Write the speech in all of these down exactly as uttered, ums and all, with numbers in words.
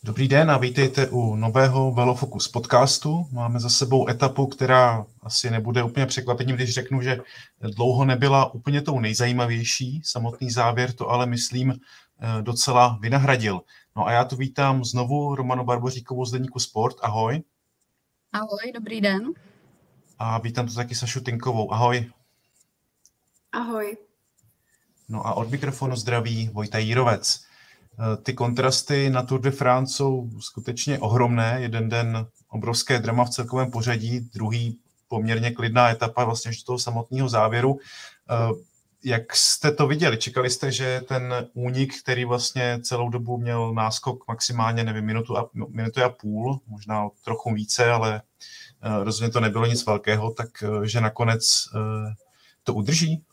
Dobrý den a vítejte u nového Velofocus podcastu. Máme za sebou etapu, která asi nebude úplně překvapením, když řeknu, že dlouho nebyla úplně tou nejzajímavější. Samotný závěr to ale, myslím, docela vynahradil. No a já tu vítám znovu Romanu Barboříkovou z deníku Sport. Ahoj. Ahoj, dobrý den. A vítám tu taky Sašu Tinkovou. Ahoj. Ahoj. No a od mikrofonu zdraví Vojta Jírovec. Ty kontrasty na Tour de France jsou skutečně ohromné. Jeden den obrovské drama v celkovém pořadí, druhý poměrně klidná etapa vlastně až do toho samotného závěru. Jak jste to viděli? Čekali jste, že ten únik, který vlastně celou dobu měl náskok maximálně, nevím, minutu a, minutu a půl, možná trochu více, ale rozhodně to nebylo nic velkého, tak že nakonec to udrží?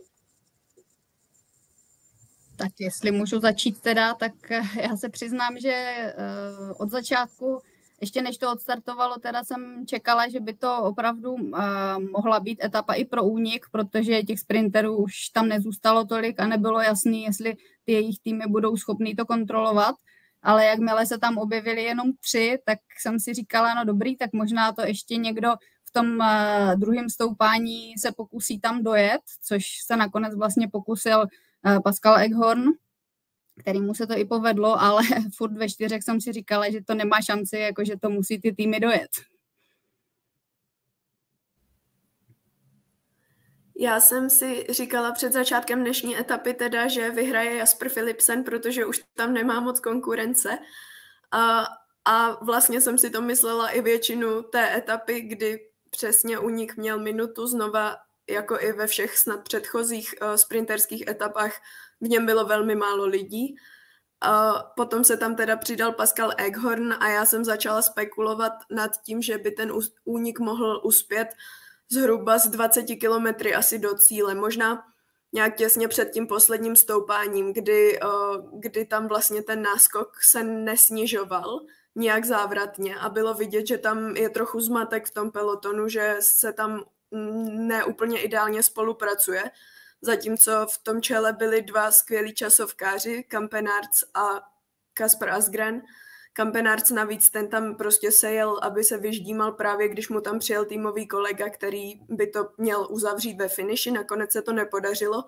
Tak jestli můžu začít teda, tak já se přiznám, že od začátku, ještě než to odstartovalo, teda jsem čekala, že by to opravdu mohla být etapa i pro únik, protože těch sprinterů už tam nezůstalo tolik a nebylo jasný, jestli ty jejich týmy budou schopný to kontrolovat. Ale jakmile se tam objevili jenom tři, tak jsem si říkala, no dobrý, tak možná to ještě někdo v tom druhém stoupání se pokusí tam dojet, což se nakonec vlastně pokusil Pascal Eckhorn, kterýmu se to i povedlo, ale furt ve čtyřech jsem si říkala, že to nemá šanci, jako že to musí ty týmy dojet. Já jsem si říkala před začátkem dnešní etapy teda, že vyhraje Jasper Philipsen, protože už tam nemá moc konkurence. A, a vlastně jsem si to myslela i většinu té etapy, kdy přesně únik měl minutu znova, jako i ve všech snad předchozích uh, sprinterských etapách, v něm bylo velmi málo lidí. Uh, potom se tam teda přidal Pascal Eckhorn a já jsem začala spekulovat nad tím, že by ten únik mohl uspět zhruba z dvaceti kilometry asi do cíle. Možná nějak těsně před tím posledním stoupáním, kdy, uh, kdy tam vlastně ten náskok se nesnižoval nijak závratně a bylo vidět, že tam je trochu zmatek v tom pelotonu, že se tam neúplně ideálně spolupracuje, zatímco v tom čele byli dva skvělí časovkáři, Campenaerts a Kasper Asgreen. Campenaerts navíc ten tam prostě sejel, aby se vyždímal právě, když mu tam přijel týmový kolega, který by to měl uzavřít ve finiši, nakonec se to nepodařilo,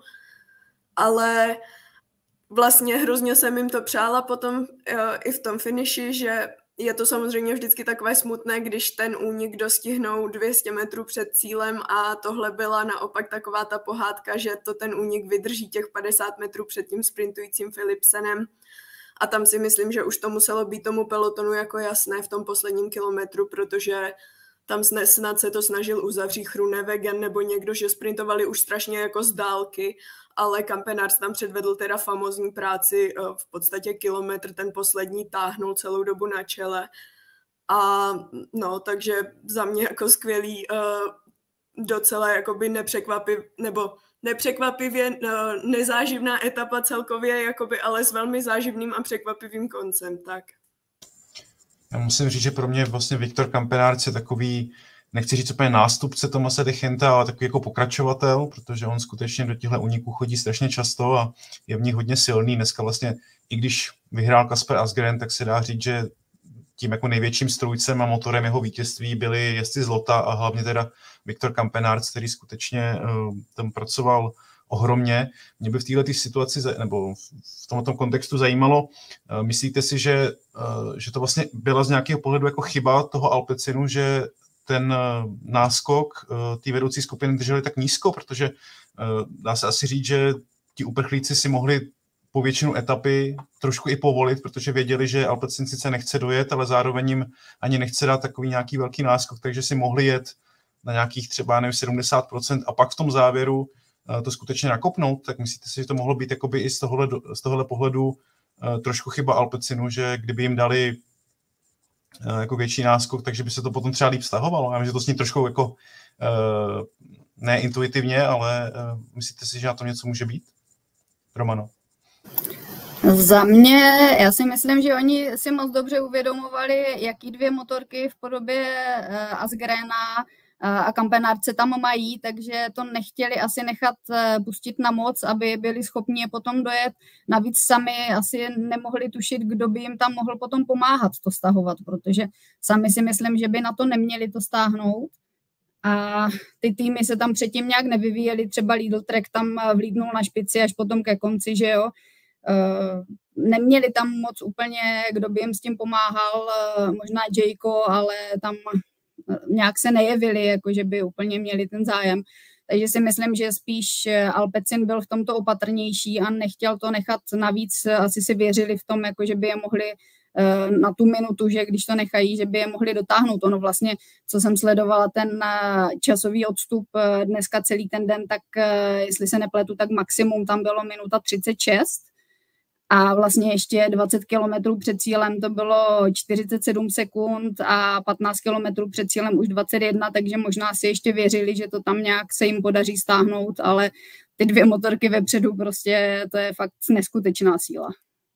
ale vlastně hrozně jsem jim to přála potom i v tom finiši, že je to samozřejmě vždycky takové smutné, když ten únik dostihnou dvě stě metrů před cílem a tohle byla naopak taková ta pohádka, že to ten únik vydrží těch padesát metrů před tím sprintujícím Philipsenem. A tam si myslím, že už to muselo být tomu pelotonu jako jasné v tom posledním kilometru, protože tam snad se to snažil uzavřít Groenewegen nebo někdo, že sprintovali už strašně jako z dálky, ale Campenaerts tam předvedl teda famózní práci, v podstatě kilometr, ten poslední táhnul celou dobu na čele. A no, takže za mě jako skvělý, docela jakoby nepřekvapiv, nebo nepřekvapivě nezáživná etapa celkově, jakoby, ale s velmi záživným a překvapivým koncem, tak. Já musím říct, že pro mě vlastně Viktor Campenaerts je takový, nechci říct úplně nástupce Tomase de Genta, ale takový jako pokračovatel, protože on skutečně do těchto úniků chodí strašně často a je v nich hodně silný. Dneska vlastně, i když vyhrál Kasper Asgreen, tak se dá říct, že tím jako největším strůjcem a motorem jeho vítězství byli jezdci zlota a hlavně teda Viktor Campenaerts, který skutečně uh, tam pracoval ohromně. Mě by v této situaci, nebo v tomto kontextu zajímalo, myslíte si, že, že to vlastně byla z nějakého pohledu jako chyba toho Alpecinu, že ten náskok té vedoucí skupiny drželi tak nízko, protože dá se asi říct, že ti uprchlíci si mohli po většinu etapy trošku i povolit, protože věděli, že Alpecin sice nechce dojet, ale zároveň jim ani nechce dát takový nějaký velký náskok, takže si mohli jet na nějakých třeba nevím, sedmdesát procent a pak v tom závěru to skutečně nakopnout, tak myslíte si, že to mohlo být jakoby i z tohohle, z tohohle pohledu uh, trošku chyba Alpecinu, že kdyby jim dali uh, jako větší náskok, takže by se to potom třeba líp vztahovalo? Já vím, že to zní trošku jako uh, neintuitivně, ale uh, myslíte si, že na tom něco může být? Romano? Za mě, já si myslím, že oni si moc dobře uvědomovali, jaký dvě motorky v podobě uh, Asgreena a kampenárce tam mají, takže to nechtěli asi nechat pustit na moc, aby byli schopni je potom dojet. Navíc sami asi nemohli tušit, kdo by jim tam mohl potom pomáhat to stahovat, protože sami si myslím, že by na to neměli to stáhnout. A ty týmy se tam předtím nějak nevyvíjely, třeba Lidl Trek tam vlídnul na špici až potom ke konci, že jo. Neměli tam moc úplně, kdo by jim s tím pomáhal, možná Jayco, ale tam nějak se nejevili, jako že by úplně měli ten zájem. Takže si myslím, že spíš Alpecin byl v tomto opatrnější a nechtěl to nechat navíc. Asi si věřili v tom, jako že by je mohli na tu minutu, že když to nechají, že by je mohli dotáhnout. Ono vlastně, co jsem sledovala, ten časový odstup dneska celý ten den, tak jestli se nepletu, tak maximum tam bylo minuta třicet šest. A vlastně ještě dvacet kilometrů před cílem to bylo čtyřicet sedm sekund a patnáct kilometrů před cílem už dvacet jedna, takže možná si ještě věřili, že to tam nějak se jim podaří stáhnout, ale ty dvě motorky vepředu prostě to je fakt neskutečná síla.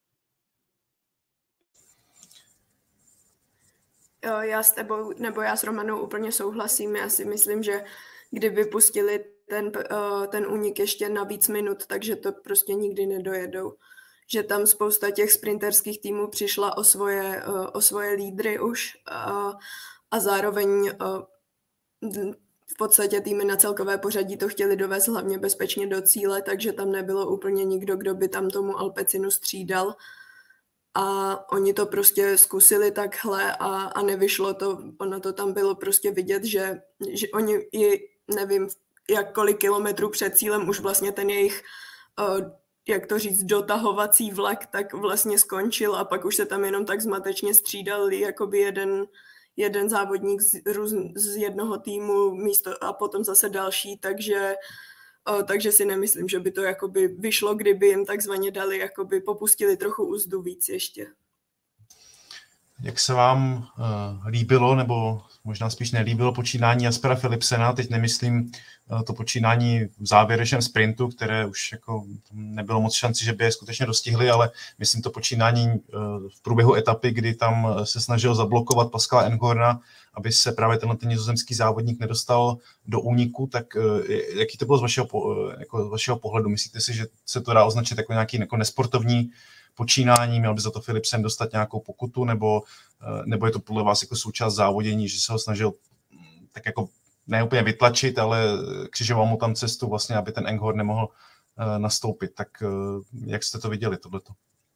Jo, já s tebou, nebo já s Romanou úplně souhlasím. Já si myslím, že kdyby pustili ten, ten únik ještě na víc minut, takže to prostě nikdy nedojedou. Že tam spousta těch sprinterských týmů přišla o svoje, o svoje lídry už a, a zároveň v podstatě týmy na celkové pořadí to chtěli dovést hlavně bezpečně do cíle, takže tam nebylo úplně nikdo, kdo by tam tomu Alpecinu střídal. A oni to prostě zkusili takhle a, a nevyšlo to. Ono to tam bylo prostě vidět, že, že oni i nevím, jak kolik kilometrů před cílem už vlastně ten jejich jak to říct, dotahovací vlak, tak vlastně skončil a pak už se tam jenom tak zmatečně střídali jakoby jeden, jeden závodník z, z jednoho týmu místo a potom zase další, takže, takže si nemyslím, že by to jakoby vyšlo, kdyby jim takzvaně dali, jakoby popustili trochu úzdu víc ještě. Jak se vám uh, líbilo, nebo možná spíš nelíbilo počínání Jaspera Philipsena? Teď nemyslím uh, to počínání v závěrečném sprintu, které už jako nebylo moc šanci, že by je skutečně dostihli, ale myslím to počínání uh, v průběhu etapy, kdy tam se snažil zablokovat Pascala Enghorna, aby se právě tenhle ten nizozemský závodník nedostal do úniku. Tak uh, jaký to bylo z vašeho, uh, jako z vašeho pohledu? Myslíte si, že se to dá označit jako nějaký jako nesportovní počínání, měl by za to Philipsen dostat nějakou pokutu, nebo, nebo je to podle vás jako součást závodění, že se ho snažil tak jako ne úplně vytlačit, ale křižoval mu tam cestu vlastně, aby ten Enghorn nemohl nastoupit. Tak jak jste to viděli, tohleto?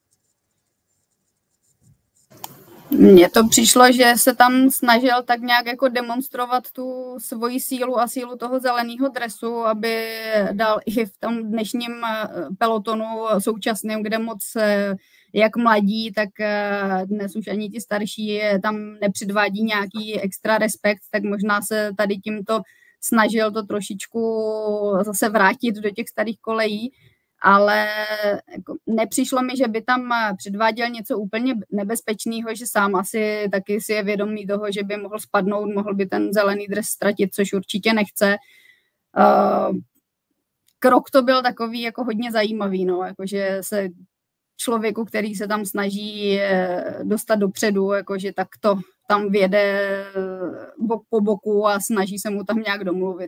Mně to přišlo, že se tam snažil tak nějak jako demonstrovat tu svoji sílu a sílu toho zeleného dresu, aby dal i v tom dnešním pelotonu současným, kde moc jak mladí, tak dnes už ani ti starší tam nepředvádí nějaký extra respekt, tak možná se tady tímto snažil to trošičku zase vrátit do těch starých kolejí. Ale jako nepřišlo mi, že by tam předváděl něco úplně nebezpečného, že sám asi taky si je vědomý toho, že by mohl spadnout, mohl by ten zelený dres ztratit, což určitě nechce. Krok to byl takový jako hodně zajímavý, no, jakože se člověku, který se tam snaží dostat dopředu, jakože tak to tam vjede bok po boku a snaží se mu tam nějak domluvit.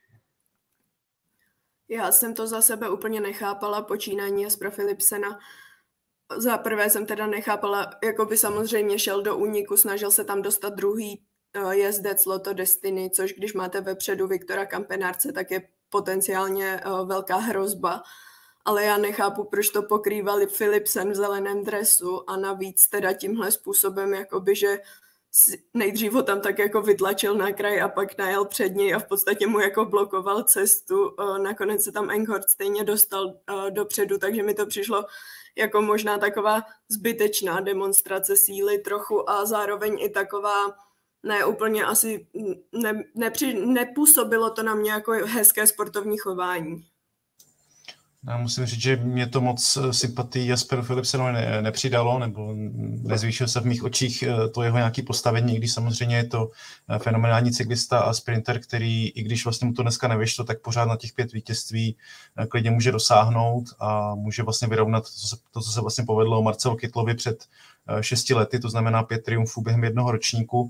Já jsem to za sebe úplně nechápala, počínání Jaspera Philipsena. Za prvé jsem teda nechápala, jako by samozřejmě šel do úniku, snažil se tam dostat druhý jezdec Lotto Destiny, což když máte vepředu Viktora Kampenárce, tak je potenciálně velká hrozba. Ale já nechápu, proč to pokrývali Philipsen v zeleném dresu a navíc teda tímhle způsobem, jakoby, že nejdřív ho tam tak jako vytlačil na kraj a pak najel před něj a v podstatě mu jako blokoval cestu. Nakonec se tam Enghorn stejně dostal dopředu, takže mi to přišlo jako možná taková zbytečná demonstrace síly trochu a zároveň i taková ne úplně asi ne, nepři, nepůsobilo to na mě jako hezké sportovní chování. Já musím říct, že mě to moc sympatii Jasperu Philipsenovi ne, nepřidalo, nebo nezvýšil se v mých očích to jeho nějaké postavení, i když samozřejmě je to fenomenální cyklista a sprinter, který, i když vlastně mu to dneska nevyšlo, tak pořád na těch pět vítězství klidně může dosáhnout a může vlastně vyrovnat to, co se, to, co se vlastně povedlo Marcelu Kittlovi před šesti lety, to znamená pět triumfů během jednoho ročníku.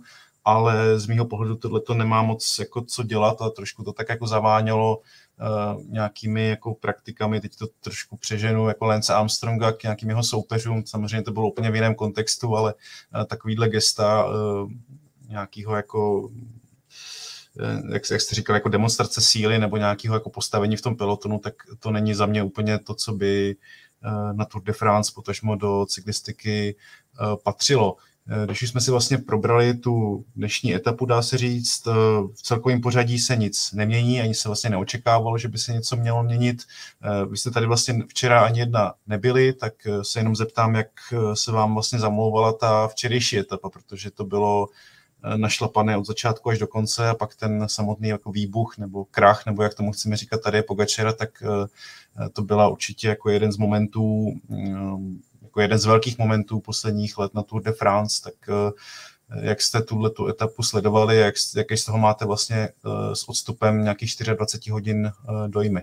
ale z mýho pohledu tohle to nemá moc jako co dělat a trošku to tak jako zavánělo uh, nějakými jako praktikami, teď to trošku přeženu jako Lance Armstronga k nějakým jeho soupeřům, samozřejmě to bylo úplně v jiném kontextu, ale uh, takovýhle gesta uh, nějakého jako jak, jak jste říkal, jako demonstrace síly nebo nějakého jako postavení v tom pelotonu, tak to není za mě úplně to, co by na Tour de France, potažmo do cyklistiky patřilo. Když už jsme si vlastně probrali tu dnešní etapu, dá se říct, v celkovém pořadí se nic nemění, ani se vlastně neočekávalo, že by se něco mělo měnit. Vy jste tady vlastně včera ani jedna nebyli, tak se jenom zeptám, jak se vám vlastně zamlouvala ta včerejší etapa, protože to bylo našlapané od začátku až do konce a pak ten samotný jako výbuch nebo krach, nebo jak tomu chceme říkat tady je Pogačara, tak to byla určitě jako jeden z momentů, jako jeden z velkých momentů posledních let na Tour de France, tak jak jste tuhletu etapu sledovali, jak, jaký z toho máte vlastně s odstupem nějakých dvacet čtyři hodin dojmy?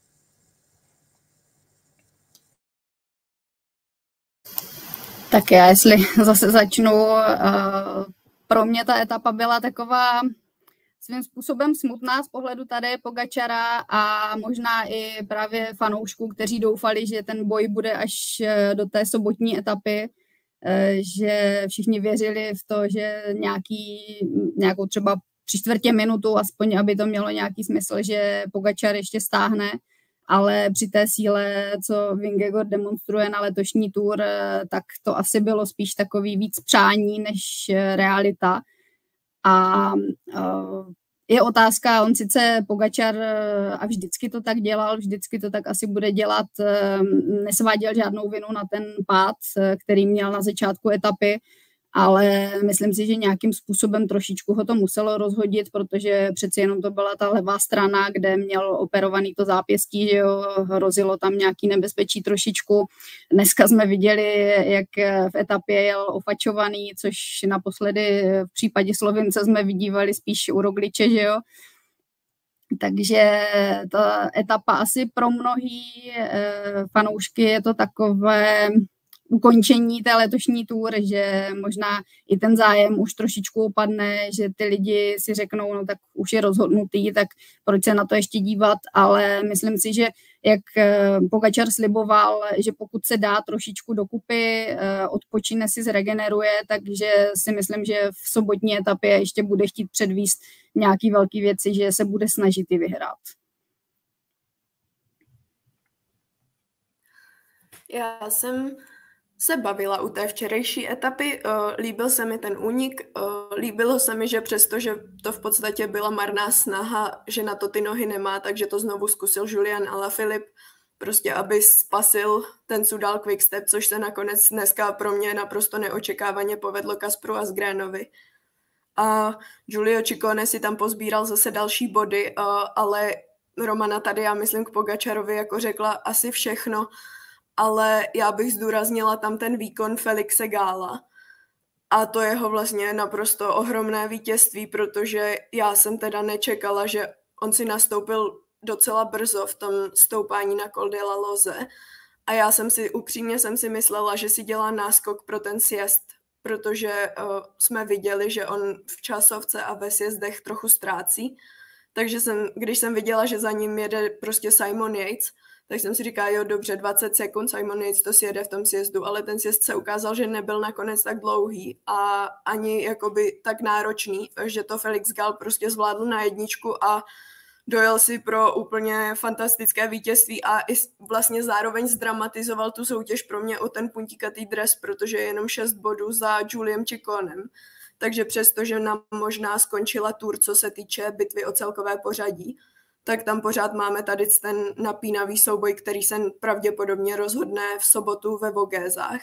Tak já, jestli zase začnu, pro mě ta etapa byla taková svým způsobem smutná z pohledu tady Pogačara a možná i právě fanoušků, kteří doufali, že ten boj bude až do té sobotní etapy, že všichni věřili v to, že nějaký, nějakou třeba tři čtvrtě minutu, aspoň aby to mělo nějaký smysl, že Pogačar ještě stáhne, ale při té síle, co Vingegaard demonstruje na letošní Tour, tak to asi bylo spíš takový víc přání než realita. A je otázka, on sice Pogačar a vždycky to tak dělal, vždycky to tak asi bude dělat, nesváděl žádnou vinu na ten pád, který měl na začátku etapy, ale myslím si, že nějakým způsobem trošičku ho to muselo rozhodit, protože přeci jenom to byla ta levá strana, kde měl operovaný to zápěstí, že jo, hrozilo tam nějaký nebezpečí trošičku. Dneska jsme viděli, jak v etapě jel ofačovaný, což naposledy v případě Slovince jsme vidívali spíš u Rogliče, že jo. Takže ta etapa asi pro mnohý fanoušky je to takové ukončení té letošní tour, že možná i ten zájem už trošičku opadne, že ty lidi si řeknou, no tak už je rozhodnutý, tak proč se na to ještě dívat, ale myslím si, že jak Pogačar sliboval, že pokud se dá trošičku dokupy, odpočine si, zregeneruje, takže si myslím, že v sobotní etapě ještě bude chtít předvíst nějaký velký věci, že se bude snažit i vyhrát. Já jsem se bavila u té včerejší etapy, líbil se mi ten únik, líbilo se mi, že přesto, že to v podstatě byla marná snaha, že na to ty nohy nemá, takže to znovu zkusil Julian Alaphilippe, prostě aby spasil ten Soudal Quickstep, což se nakonec dneska pro mě naprosto neočekávaně povedlo Kasparu Asgrenovi. A Giulio Ciccone si tam pozbíral zase další body, ale Romana tady, já myslím, k Pogačarovi jako řekla asi všechno, ale já bych zdůraznila tam ten výkon Felixe Galla. A to jeho vlastně naprosto ohromné vítězství, protože já jsem teda nečekala, že on si nastoupil docela brzo v tom stoupání na Col de la Loze. A já jsem si, upřímně jsem si myslela, že si dělá náskok pro ten sjezd, protože uh, jsme viděli, že on v časovce a ve sjezdech trochu ztrácí. Takže jsem, když jsem viděla, že za ním jede prostě Simon Yates, tak jsem si říkala, jo, dobře, dvacet sekund, Simon Yates to sjede v tom sjezdu, ale ten sjezd se ukázal, že nebyl nakonec tak dlouhý a ani jakoby tak náročný, že to Felix Gall prostě zvládl na jedničku a dojel si pro úplně fantastické vítězství a i vlastně zároveň zdramatizoval tu soutěž pro mě o ten puntíkatý dres, protože je jenom šest bodů za Juliem Cicconem. Takže přesto, že nám možná skončila tour, co se týče bitvy o celkové pořadí, tak tam pořád máme tady ten napínavý souboj, který se pravděpodobně rozhodne v sobotu ve Vogézách.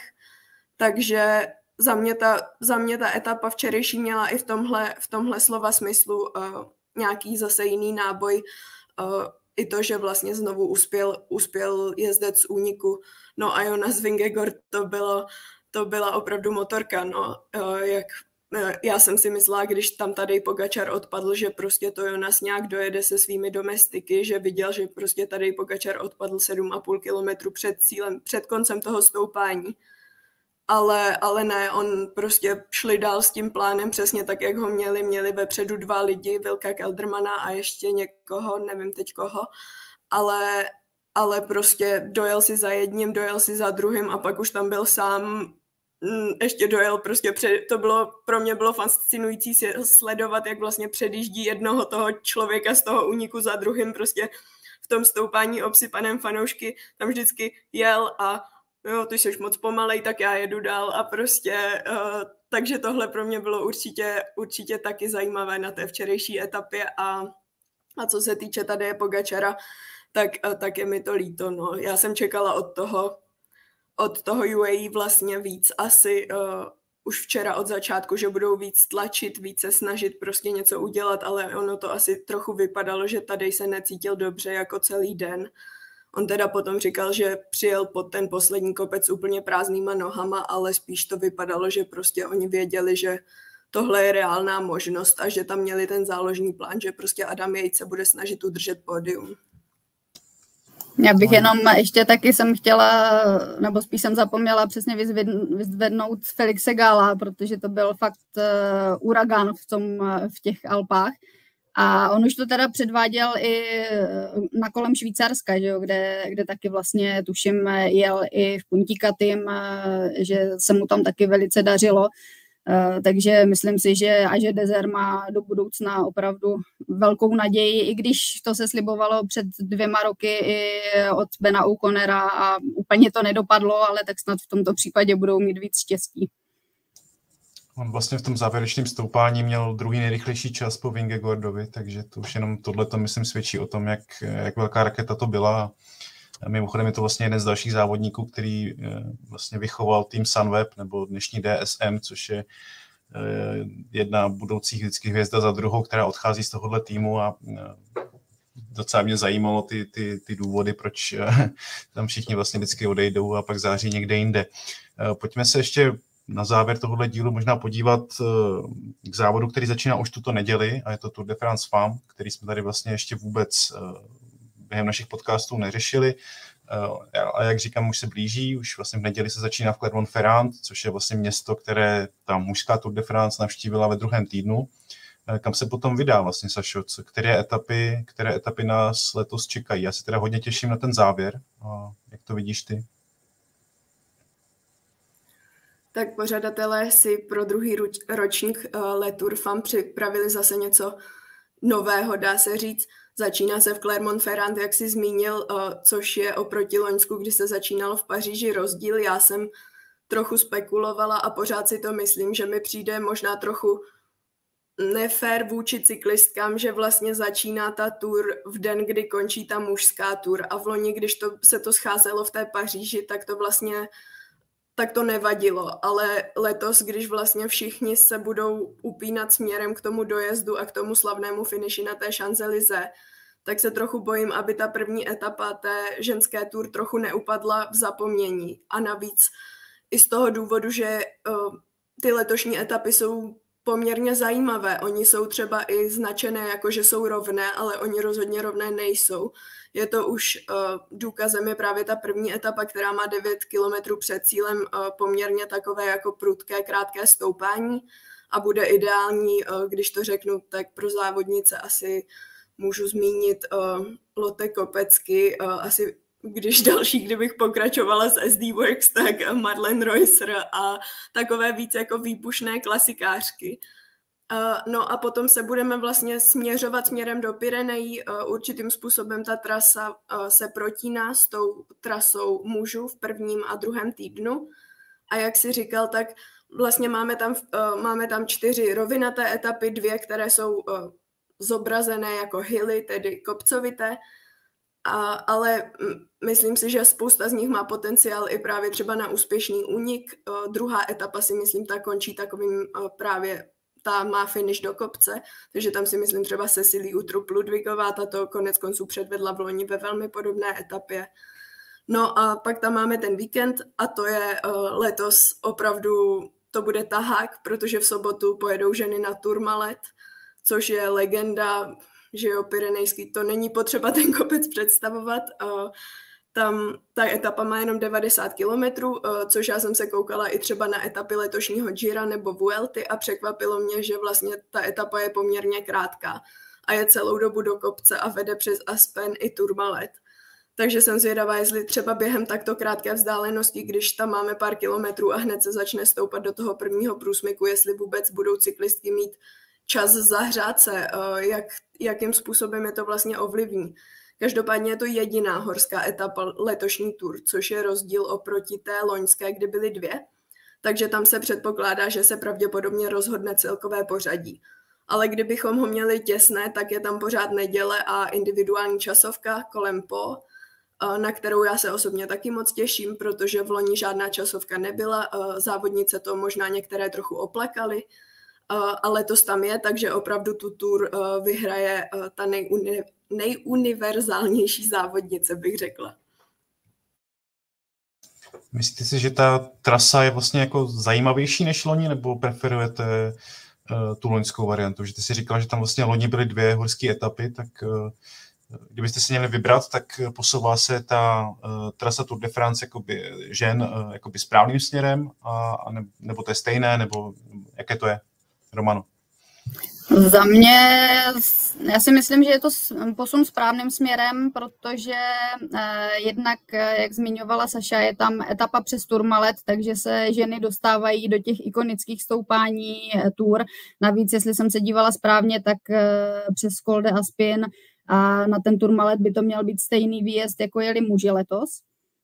Takže za mě ta, za mě ta etapa včerejší měla i v tomhle, v tomhle slova smyslu uh, nějaký zase jiný náboj. Uh, I to, že vlastně znovu uspěl, uspěl jezdec z úniku. No a Jonas Vingegaard to, bylo, to byla opravdu motorka. No, uh, jak Já jsem si myslela, když tam tady Pogačar odpadl, že prostě to Jonas nějak dojede se svými domestiky, že viděl, že prostě tady Pogačar odpadl sedm a půl kilometru před cílem, před koncem toho stoupání. ale, ale ne, on prostě šli dál s tím plánem přesně tak, jak ho měli. Měli vepředu dva lidi, Wilka Keldermana a ještě někoho, nevím teď koho, ale, ale prostě dojel si za jedním, dojel si za druhým a pak už tam byl sám, ještě dojel prostě, před, to bylo, pro mě bylo fascinující sledovat, jak vlastně předjíždí jednoho toho člověka z toho úniku za druhým, prostě v tom stoupání obsypaném fanoušky tam vždycky jel a jo, ty jsi moc pomalej, tak já jedu dál a prostě, uh, takže tohle pro mě bylo určitě, určitě taky zajímavé na té včerejší etapě a, a co se týče tady Pogačara, tak, uh, tak je mi to líto, no. Já jsem čekala od toho, od toho U A E vlastně víc asi uh, už včera od začátku, že budou víc tlačit, více snažit prostě něco udělat, ale ono to asi trochu vypadalo, že tady se necítil dobře jako celý den. On teda potom říkal, že přijel pod ten poslední kopec úplně prázdnýma nohama, ale spíš to vypadalo, že prostě oni věděli, že tohle je reálná možnost a že tam měli ten záložní plán, že prostě Adam Yates se bude snažit udržet pódium. Já bych jenom ještě taky jsem chtěla, nebo spíš jsem zapomněla přesně vyzvednout Felixe Galla, protože to byl fakt uh, uragán v, tom, v těch Alpách. A on už to teda předváděl i na kolem Švýcarska, že jo, kde, kde taky vlastně tuším jel i v Puntikatým, že se mu tam taky velice dařilo. Takže myslím si, že a že Dezer má do budoucna opravdu velkou naději, i když to se slibovalo před dvěma roky i od Bena O'Connora a úplně to nedopadlo, ale tak snad v tomto případě budou mít víc štěstí. On vlastně v tom závěrečném stoupání měl druhý nejrychlejší čas po Vingegaardovi, takže to už jenom tohleto, myslím, svědčí o tom, jak, jak velká raketa to byla. A mimochodem je to vlastně jeden z dalších závodníků, který vlastně vychoval tým Sunweb, nebo dnešní D S M, což je jedna budoucích vždycky hvězda za druhou, která odchází z tohohle týmu a docela mě zajímalo ty, ty, ty důvody, proč tam všichni vlastně vždycky odejdou a pak září někde jinde. Pojďme se ještě na závěr tohohle dílu možná podívat k závodu, který začíná už tuto neděli, a je to Tour de France Femmes, který jsme tady vlastně ještě vůbec během našich podcastů neřešili. A jak říkám, už se blíží, už vlastně v neděli se začíná v Clermont-Ferrand, což je vlastně město, které ta mužská Tour de France navštívila ve druhém týdnu. Kam se potom vydá vlastně, Sašo? Které etapy, které etapy nás letos čekají? Já se teda hodně těším na ten závěr. A jak to vidíš ty? Tak pořadatelé si pro druhý ročník Le Tour Femmes připravili zase něco nového, dá se říct. Začíná se v Clermont-Ferrand, jak jsi zmínil, což je oproti loňsku, kdy se začínalo v Paříži, rozdíl. Já jsem trochu spekulovala a pořád si to myslím, že mi přijde možná trochu nefér vůči cyklistkám, že vlastně začíná ta tour v den, kdy končí ta mužská tour. A v loni, když to, se to scházelo v té Paříži, tak to vlastně tak to nevadilo, ale letos, když vlastně všichni se budou upínat směrem k tomu dojezdu a k tomu slavnému finiši na té Champs-Élysées, tak se trochu bojím, aby ta první etapa té ženské tour trochu neupadla v zapomnění. A navíc i z toho důvodu, že uh, ty letošní etapy jsou poměrně zajímavé. Oni jsou třeba i značené jako, že jsou rovné, ale oni rozhodně rovné nejsou. Je to už uh, důkazem je právě ta první etapa, která má devět kilometrů před cílem, uh, poměrně takové jako prudké, krátké stoupání a bude ideální, uh, když to řeknu, tak pro závodnice asi můžu zmínit uh, Lotte Kopecky, uh, asi když další, kdybych pokračovala s S D Works, tak Marlene Reusser a takové víc jako výbušné klasikářky. Uh, no a potom se budeme vlastně směřovat směrem do Pyrenejí. Uh, určitým způsobem ta trasa uh, se protíná s tou trasou mužů v prvním a druhém týdnu. A jak jsi říkal, tak vlastně máme tam, uh, máme tam čtyři rovinaté etapy, dvě, které jsou uh, zobrazené jako hilly, tedy kopcovité. A, ale myslím si, že spousta z nich má potenciál i právě třeba na úspěšný únik. Uh, druhá etapa si myslím, ta končí takovým uh, právě ta má finish do kopce, takže tam si myslím třeba Cecilie Uttrup Ludwigová, ta to konec konců předvedla v loni ve velmi podobné etapě. No a pak tam máme ten víkend a to je uh, letos opravdu, to bude tahák, protože v sobotu pojedou ženy na Tourmalet, což je legenda, že jo, pyrenejský, to není potřeba ten kopec představovat. Uh, tam ta etapa má jenom devadesát kilometrů, což já jsem se koukala i třeba na etapy letošního Gira nebo Vuelty a překvapilo mě, že vlastně ta etapa je poměrně krátká a je celou dobu do kopce a vede přes Aspen i Tourmalet. Takže jsem zvědavá, jestli třeba během takto krátké vzdálenosti, když tam máme pár kilometrů a hned se začne stoupat do toho prvního průsmyku, jestli vůbec budou cyklistky mít čas zahřát se, jak, jakým způsobem je to vlastně ovlivní. Každopádně je to jediná horská etapa letošní Tour, což je rozdíl oproti té loňské, kdy byly dvě. Takže tam se předpokládá, že se pravděpodobně rozhodne celkové pořadí. Ale kdybychom ho měli těsné, tak je tam pořád neděle a individuální časovka kolem po, na kterou já se osobně taky moc těším, protože v loni žádná časovka nebyla. Závodnice to možná některé trochu oplakaly, a letos tam je, takže opravdu tu Tour vyhraje ta nejuni- nejuniverzálnější závodnice, bych řekla. Myslíte si, že ta trasa je vlastně jako zajímavější než loni, nebo preferujete uh, tu loňskou variantu? Že ty si říkala, že tam vlastně loni byly dvě horské etapy, tak uh, kdybyste si měli vybrat, tak posouvá se ta uh, trasa Tour de France jakoby žen uh, jakoby správným směrem, a, a ne, nebo to je stejné, nebo jaké to je, Romano? Za mě, já si myslím, že je to posun správným směrem, protože eh, jednak, jak zmiňovala Saša, je tam etapa přes Tourmalet, takže se ženy dostávají do těch ikonických stoupání eh, Tour. Navíc, jestli jsem se dívala správně, tak eh, přes Col de Aspin a na ten Tourmalet by to měl být stejný výjezd, jako jeli muži letos.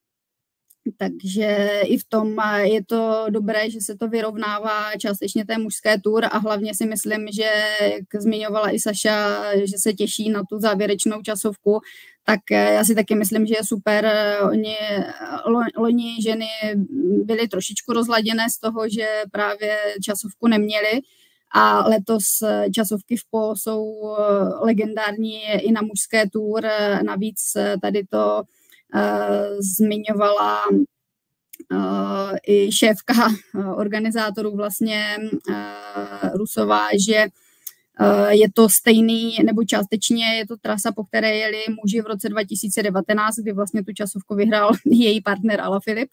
Takže i v tom je to dobré, že se to vyrovnává částečně té mužské Tour a hlavně si myslím, že, jak zmiňovala i Saša, že se těší na tu závěrečnou časovku, tak já si taky myslím, že je super. Oni, loni ženy byly trošičku rozladěné z toho, že právě časovku neměly a letos časovky v Po jsou legendární i na mužské Tour. Navíc tady to Uh, zmiňovala uh, i šéfka uh, organizátorů vlastně uh, Rusová, že uh, je to stejný, nebo částečně je to trasa, po které jeli muži v roce dva tisíce devatenáct, kdy vlastně tu časovku vyhrál její partner Alaphilippe.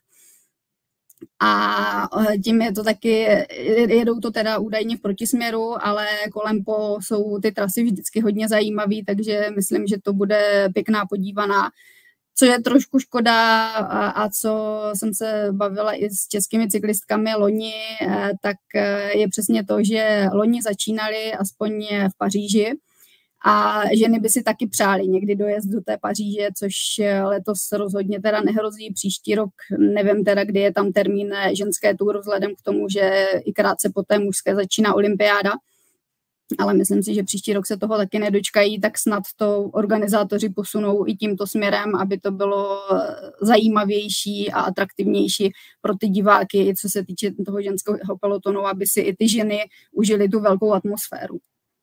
A uh, tím je to taky, jedou to teda údajně v protisměru, ale kolem Po jsou ty trasy vždycky hodně zajímavé, takže myslím, že to bude pěkná podívaná. Co je trošku škoda a, a co jsem se bavila i s českými cyklistkami loni, tak je přesně to, že loni začínali aspoň v Paříži a ženy by si taky přáli někdy dojezd do té Paříže, což letos rozhodně teda nehrozí. Příští rok nevím teda, kdy je tam termín ženské Tour, vzhledem k tomu, že i krátce po té mužské začíná olympiáda. Ale myslím si, že příští rok se toho taky nedočkají, tak snad to organizátoři posunou i tímto směrem, aby to bylo zajímavější a atraktivnější pro ty diváky, co se týče toho ženského pelotonu, aby si i ty ženy užily tu velkou atmosféru.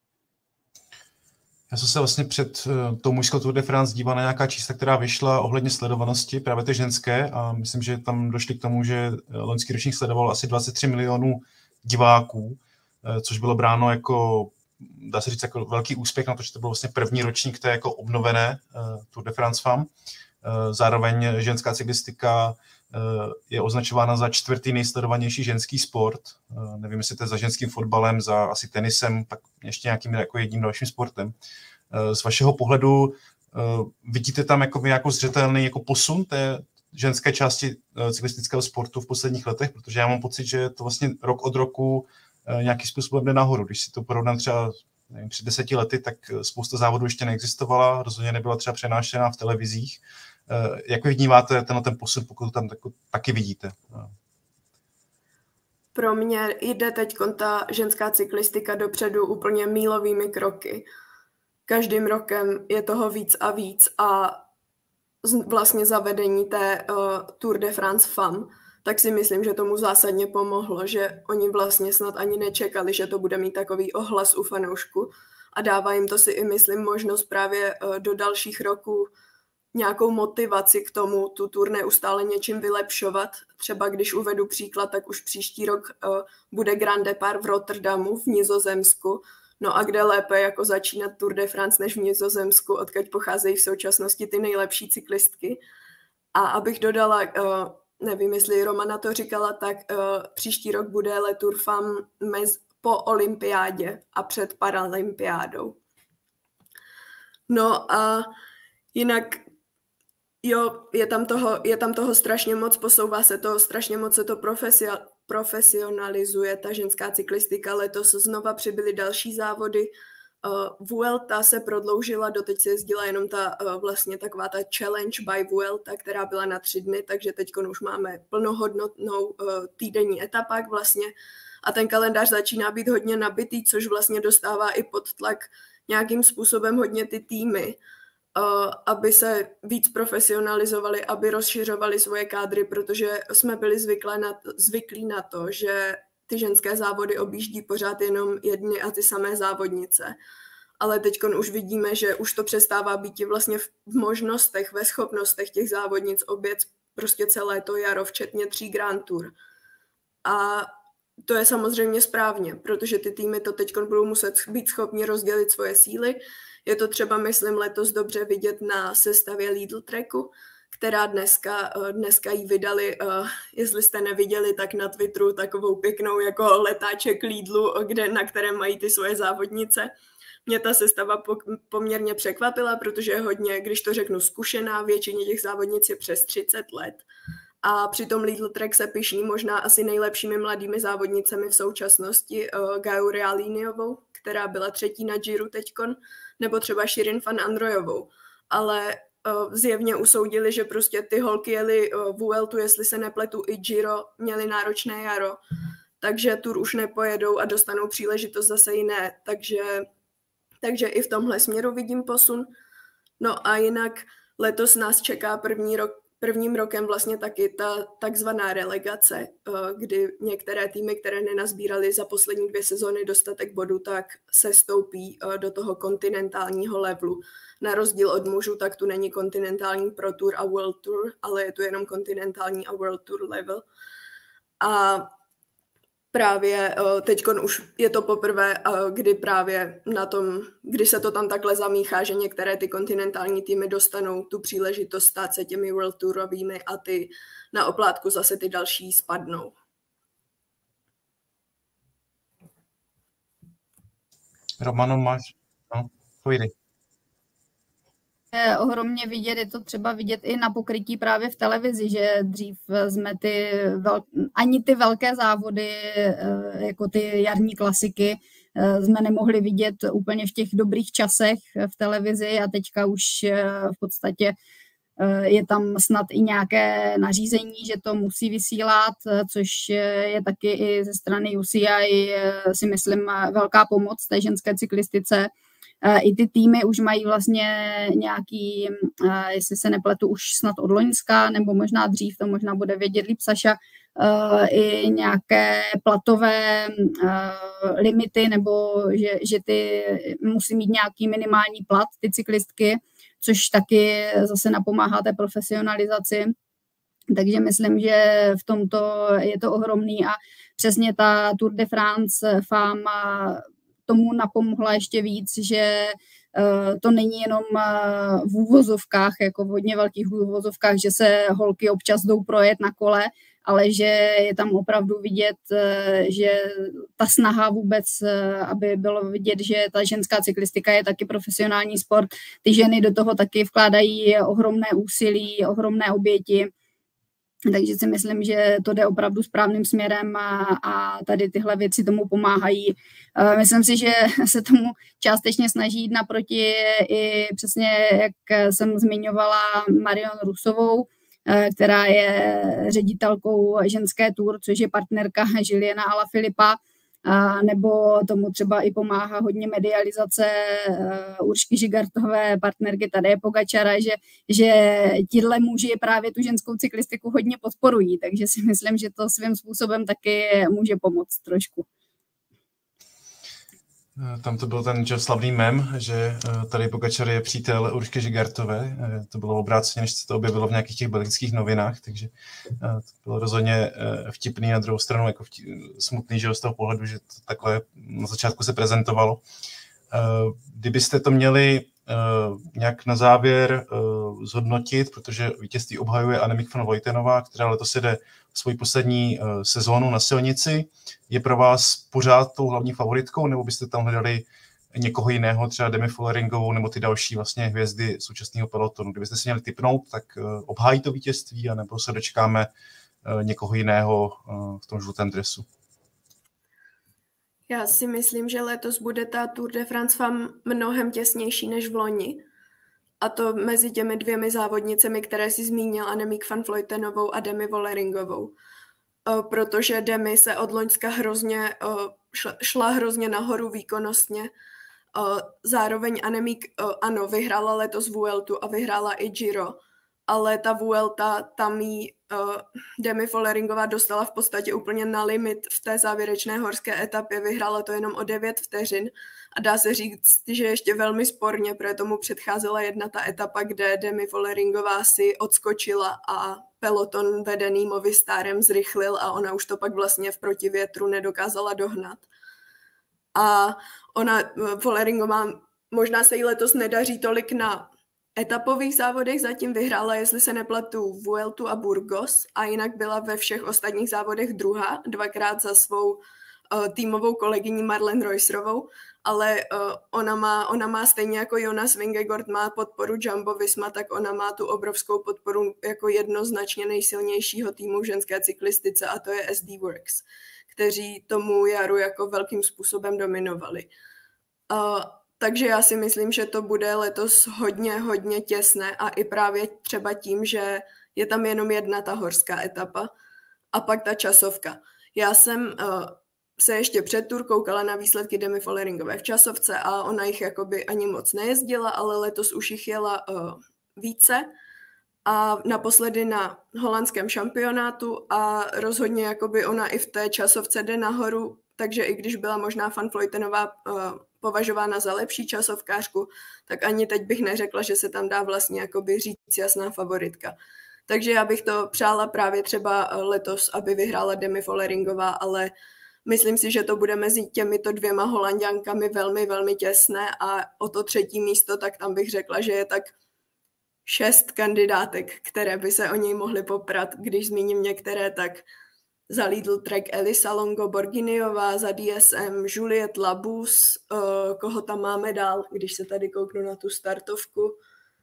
Já jsem se vlastně před tou mužskou Tour de France díval na nějaká čísla, která vyšla ohledně sledovanosti, právě ty ženské, a myslím, že tam došli k tomu, že loňský ročník sledoval asi dvacet tři milionů diváků, což bylo bráno jako, dá se říct, jako velký úspěch na to, že to byl vlastně první ročník té jako obnovené uh, Tour de France Femme. Uh, zároveň ženská cyklistika uh, je označována za čtvrtý nejsledovanější ženský sport. Uh, nevím, jestli to je za ženským fotbalem, za asi tenisem, tak ještě nějakým jako jedním dalším sportem. Uh, z vašeho pohledu uh, vidíte tam jako nějakou zřetelný jako posun té ženské části uh, cyklistického sportu v posledních letech, protože já mám pocit, že to vlastně rok od roku nějakým způsobem jde nahoru. Když si to porovnám třeba nevím, před deseti lety, tak spousta závodů ještě neexistovala, rozhodně nebyla třeba přenášená v televizích. Jak vy vnímáte tenhle ten posun, pokud to tam taky vidíte? Pro mě jde teď ta ženská cyklistika dopředu úplně mílovými kroky. Každým rokem je toho víc a víc a vlastně zavedení té uh, Tour de France Femme, tak si myslím, že tomu zásadně pomohlo, že oni vlastně snad ani nečekali, že to bude mít takový ohlas u fanoušku a dává jim to si i myslím možnost právě do dalších roků nějakou motivaci k tomu tu Tour neustále něčím vylepšovat. Třeba když uvedu příklad, tak už příští rok bude Grand Départ v Rotterdamu v Nizozemsku. No a kde lépe jako začínat Tour de France než v Nizozemsku, odkud pocházejí v současnosti ty nejlepší cyklistky. A abych dodala, nevím, jestli Romana to říkala, tak příští rok bude Le Tour Femme mez, po olympiádě a před paralympiádou. No a jinak jo, je tam toho, je tam toho strašně moc, posouvá se to, strašně moc se to profesio, profesionalizuje, ta ženská cyklistika. Letos znova přibyly další závody. Uh, Vuelta se prodloužila, doteď se jezdila jenom ta uh, vlastně taková ta challenge by Vuelta, která byla na tři dny, takže teď už máme plnohodnotnou uh, týdenní etapák vlastně a ten kalendář začíná být hodně nabitý, což vlastně dostává i pod tlak nějakým způsobem hodně ty týmy, uh, aby se víc profesionalizovali, aby rozšiřovali svoje kádry, protože jsme byli zvyklí na, zvyklí na to, že ty ženské závody objíždí pořád jenom jedny a ty samé závodnice. Ale teď už vidíme, že už to přestává být vlastně v možnostech, ve schopnostech těch závodnic obět prostě celé to jaro, včetně tří Grand Tour. A to je samozřejmě správně, protože ty týmy to teď budou muset být schopni rozdělit svoje síly. Je to třeba, myslím, letos dobře vidět na sestavě Lidl Tracku, která dneska, dneska jí vydali, jestli jste neviděli, tak na Twitteru takovou pěknou jako letáček Lidlu, kde, na kterém mají ty svoje závodnice. Mě ta sestava poměrně překvapila, protože je hodně, když to řeknu, zkušená, většině těch závodnic je přes třicet let. A přitom Lidl Track se pyšní možná asi nejlepšími mladými závodnicemi v současnosti, Gaju Realiniovou, která byla třetí na Giro teďkon, nebo třeba Shirin van Androjovou. Ale zjevně usoudili, že prostě ty holky jeli Vueltu, jestli se nepletu, i Giro, měli náročné jaro, takže Tour už nepojedou a dostanou příležitost zase jiné, takže, takže i v tomhle směru vidím posun. No a jinak letos nás čeká první rok, prvním rokem vlastně taky ta takzvaná relegace, kdy některé týmy, které nenazbíraly za poslední dvě sezóny dostatek bodů, tak se stoupí do toho kontinentálního levelu. Na rozdíl od mužů, tak tu není kontinentální Pro Tour a World Tour, ale je tu jenom kontinentální a World Tour level. A právě teď už je to poprvé, kdy právě na tom, kdy se to tam takhle zamíchá, že některé ty kontinentální týmy dostanou tu příležitost stát se těmi World Tourovými a ty na oplátku zase ty další spadnou. Romano, máš? No, pojď. Je ohromně vidět, je to třeba vidět i na pokrytí právě v televizi, že dřív jsme ty vel, ani ty velké závody, jako ty jarní klasiky, jsme nemohli vidět úplně v těch dobrých časech v televizi a teďka už v podstatě je tam snad i nějaké nařízení, že to musí vysílat, což je taky i ze strany U C I, si myslím, velká pomoc té ženské cyklistice. I ty týmy už mají vlastně nějaký, jestli se nepletu, už snad od loňska, nebo možná dřív, to možná bude vědět líp Saša, i nějaké platové limity, nebo že, že ty musí mít nějaký minimální plat, ty cyklistky, což taky zase napomáhá té profesionalizaci. Takže myslím, že v tomto je to ohromný a přesně ta Tour de France Femme tomu napomohla ještě víc, že uh, to není jenom uh, v úvozovkách, jako v hodně velkých úvozovkách, že se holky občas jdou projet na kole, ale že je tam opravdu vidět, uh, že ta snaha vůbec, uh, aby bylo vidět, že ta ženská cyklistika je taky profesionální sport. Ty ženy do toho taky vkládají ohromné úsilí, ohromné oběti. Takže si myslím, že to jde opravdu správným směrem a, a tady tyhle věci tomu pomáhají. Myslím si, že se tomu částečně snaží jít naproti i přesně, jak jsem zmiňovala, Marion Rusovou, která je ředitelkou ženské Tour, což je partnerka Juliana Alaphilippa, a nebo tomu třeba i pomáhá hodně medializace uh, Uršky Žigartové, partnerky Tadeje Pogačara, že, že tihle muži právě tu ženskou cyklistiku hodně podporují, takže si myslím, že to svým způsobem taky může pomoct trošku. Tam to byl ten slavný mem, že tady Pogačar je přítel Uršky Žigartové. To bylo obráceně, než se to objevilo v nějakých těch belgických novinách, takže to bylo rozhodně vtipný, na druhou stranu jako vtip, smutný, že z toho pohledu, že to takhle na začátku se prezentovalo. Kdybyste to měli uh, nějak na závěr uh, zhodnotit, protože vítězství obhajuje Annemiek van Vleuten, která letos jede svoji poslední uh, sezónu na silnici. Je pro vás pořád tou hlavní favoritkou, nebo byste tam hledali někoho jiného, třeba Demi Volleringovou nebo ty další vlastně hvězdy současného pelotonu? Kdybyste si měli tipnout, tak uh, obhájí to vítězství, anebo se dočkáme uh, někoho jiného uh, v tom žlutém dresu? Já si myslím, že letos bude ta Tour de France femme mnohem těsnější než v loni. A to mezi těmi dvěmi závodnicemi, které si zmínil, Annemiek van Vleutenovou a Demi Volleringovou. Protože Demi se od loňska hrozně, šla hrozně nahoru výkonnostně. Zároveň Annemiek, ano, vyhrála letos Vueltu a vyhrála i Giro, ale ta Vuelta, tam jí uh, Demi Volleringová dostala v podstatě úplně na limit v té závěrečné horské etapě, vyhrála to jenom o devět vteřin a dá se říct, že ještě velmi sporně, protože tomu předcházela jedna ta etapa, kde Demi Volleringová si odskočila a peloton vedený Movistarem zrychlil a ona už to pak vlastně v protivětru nedokázala dohnat. A ona, Volleringová, možná se jí letos nedaří tolik na etapových závodech, zatím vyhrála, jestli se nepletu, Vueltu a Burgos a jinak byla ve všech ostatních závodech druhá, dvakrát za svou uh, týmovou kolegyní Marlene Reusserovou, ale uh, ona, má, ona má stejně jako Jonas Vingegaard má podporu Jumbo Visma, tak ona má tu obrovskou podporu jako jednoznačně nejsilnějšího týmu v ženské cyklistice a to je S D Works, kteří tomu jaru jako velkým způsobem dominovali. Uh, Takže já si myslím, že to bude letos hodně, hodně těsné a i právě třeba tím, že je tam jenom jedna ta horská etapa a pak ta časovka. Já jsem uh, se ještě před Tour koukala na výsledky Demi Volleringové v časovce a ona jich jakoby ani moc nejezdila, ale letos už jich jela uh, více a naposledy na holandském šampionátu a rozhodně jakoby ona i v té časovce jde nahoru, takže i když byla možná Van Vleutenová uh, považována za lepší časovkářku, tak ani teď bych neřekla, že se tam dá vlastně jakoby říct jasná favoritka. Takže já bych to přála právě třeba letos, aby vyhrála Demi Volleringová, ale myslím si, že to bude mezi těmito dvěma Holanďankami velmi, velmi těsné a o to třetí místo, tak tam bych řekla, že je tak šest kandidátek, které by se o něj mohly poprat. Když zmíním některé, tak za Lidl Trek Elisa Longo Borghiniová, za D S M Juliette Labus, uh, koho tam máme dál, když se tady kouknu na tu startovku.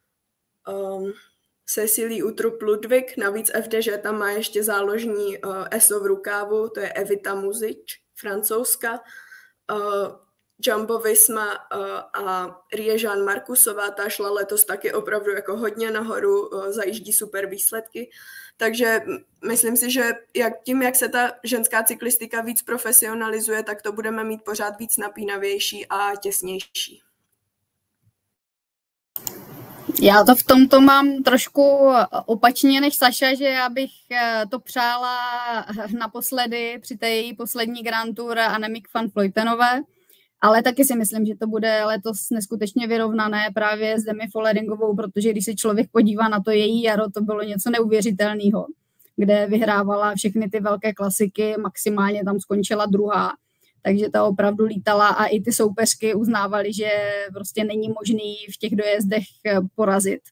Um, Cecilie Uttrup Ludwig, navíc F D Ž tam má ještě záložní uh, E S O v rukávu, to je Evita Muzič, francouzska. Uh, Jumbo Visma uh, a Riežan Markusová, ta šla letos taky opravdu jako hodně nahoru, uh, zajíždí super výsledky. Takže myslím si, že jak, tím, jak se ta ženská cyklistika víc profesionalizuje, tak to budeme mít pořád víc napínavější a těsnější. Já to v tomto mám trošku opačně než Saša, že já bych to přála naposledy při té její poslední Grand Tour Annemiek van Vleutenové, ale taky si myslím, že to bude letos neskutečně vyrovnané právě s Demi Volleringovou, protože když se člověk podívá na to její jaro, to bylo něco neuvěřitelného, kde vyhrávala všechny ty velké klasiky, maximálně tam skončila druhá, takže ta opravdu lítala a i ty soupeřky uznávali, že prostě není možný v těch dojezdech porazit.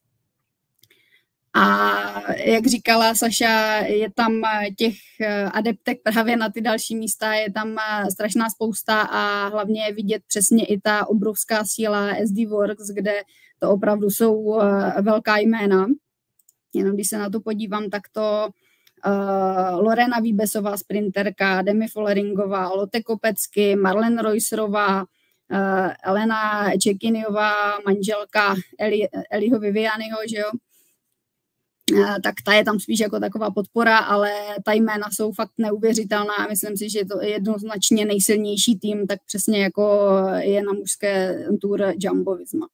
A jak říkala Saša, je tam těch adeptek právě na ty další místa, je tam strašná spousta a hlavně je vidět přesně i ta obrovská síla S D Works, kde to opravdu jsou velká jména. Jenom když se na to podívám, tak to uh, Lorena Víbesová, sprinterka, Demi Volleringová, Lotte Kopecky, Marlene Reusserová, uh, Elena Čekiniová, manželka Eli, Eliho Vivianiho, že jo? Tak ta je tam spíš jako taková podpora, ale ta jména jsou fakt neuvěřitelná a myslím si, že to je jednoznačně nejsilnější tým, tak přesně jako je na mužské Tour Jumbo Visma.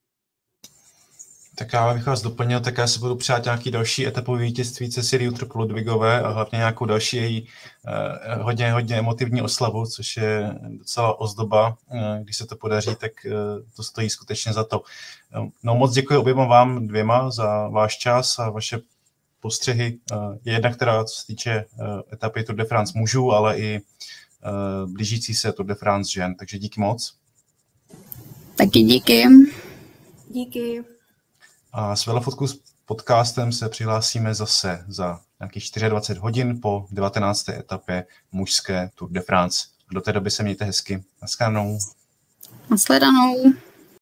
Tak já bych vás doplnil, tak já se budu přát nějaký další etapový vítězství Cecilie Uttrup Ludwigové a hlavně nějakou další její eh, hodně, hodně emotivní oslavu, což je docela ozdoba. Eh, když se to podaří, tak eh, to stojí skutečně za to. No moc děkuji oběma vám dvěma za váš čas a vaše postřehy. Eh, jedna, která co se týče eh, etapy Tour de France mužů, ale i eh, blížící se Tour de France žen. Takže díky moc. Taky díky. Díky. A s Velofotku s podcastem se přihlásíme zase za nějakých dvacet čtyři hodin po devatenácté etapě mužské Tour de France. Do té doby se mějte hezky. Naschledanou. Naschledanou.